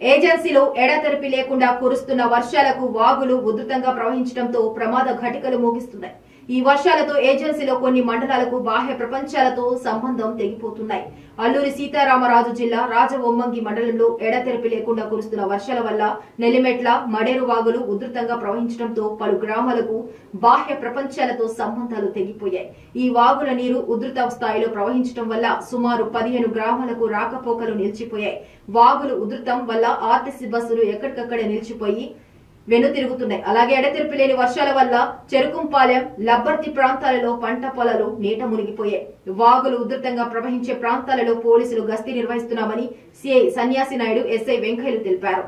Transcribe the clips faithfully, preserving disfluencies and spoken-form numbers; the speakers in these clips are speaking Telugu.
ఏజెన్సీలో ఎడతెరిపి లేకుండా కురుస్తున్న వర్షాలకు వాగులు ఉధృతంగా ప్రవహించడంతో ప్రమాద ఘటికలు మోగిస్తున్నాయి. ఈ వర్షాలతో ఏజెన్సీలో కొన్ని మండలాలకు బాహ్య ప్రపంచాలతో సంబంధం తెగిపోతున్నాయి. అల్లూరి సీతారామరాజు జిల్లా రాజవొమ్మంగి మండలంలో ఎడతెరిపి లేకుండా కురుస్తున్న వర్షాల వల్ల నెల్లిమెట్ల మడేరు వాగులు ఉధృతంగా ప్రవహించడంతో పలు గ్రామాలకు బాహ్య ప్రపంచాలతో సంబంధాలు తెగిపోయాయి. ఈ వాగుల నీరు ఉధృత స్థాయిలో ప్రవహించడం వల్ల సుమారు పదిహేను గ్రామాలకు రాకపోకలు నిలిచిపోయాయి. వాగులు ఉధృతం వల్ల ఆర్టీసీ బస్సులు ఎక్కడికక్కడే నిలిచిపోయి వెనుతిరుగుతున్నాయి. అలాగే ఎడతెరిపి లేని వర్షాల వల్ల చెరుకుంపాలెం, లబ్బర్తి ప్రాంతాలలో పంట పొలాలు నీట మునిగిపోయాయి. వాగులు ఉధృతంగా ప్రవహించే ప్రాంతాలలో పోలీసులు గస్తీ నిర్వహిస్తున్నామని సిఐ సన్యాసి నాయుడు, ఎస్ఐ వెంకయ్యలు తెలిపారు.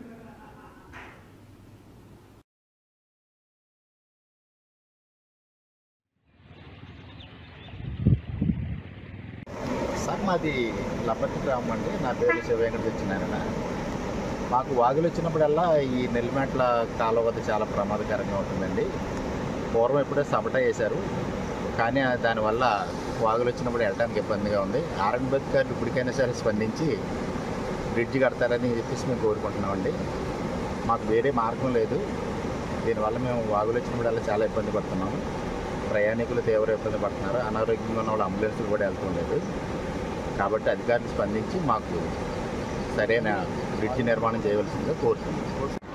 సార్ మాది లబ్బర్తి గ్రామం అండి. నా పేరు శివ వెంకట సత్యనారాయణ. మాకు వాగులు వచ్చినప్పుడల్లా ఈ నెల్లిమెట్ల కాలువ వద్ద చాలా ప్రమాదకరంగా ఉంటుందండి. పూర్వం ఎప్పుడే సబట వేశారు, కానీ దానివల్ల వాగులు వచ్చినప్పుడు వెళ్ళడానికి ఇబ్బందిగా ఉంది. ఆర్ఎండ్బి అధికారులు ఇప్పటికైనా సరే స్పందించి బ్రిడ్జి కడతారని చెప్పేసి మేము కోరుకుంటున్నామండి. మాకు వేరే మార్గం లేదు. దీనివల్ల మేము వాగులు వచ్చినప్పుడల్లా చాలా ఇబ్బంది పడుతున్నాము. ప్రయాణికులు తీవ్ర ఇబ్బంది పడుతున్నారు. అనారోగ్యంగా ఉన్న వాళ్ళు అంబులెన్స్లు కూడా వెళ్తుండేది. కాబట్టి అధికారులు స్పందించి మాకు సరైన బ్రిడ్జి నిర్మాణం చేయవలసిందిగా కోరుతున్నాం.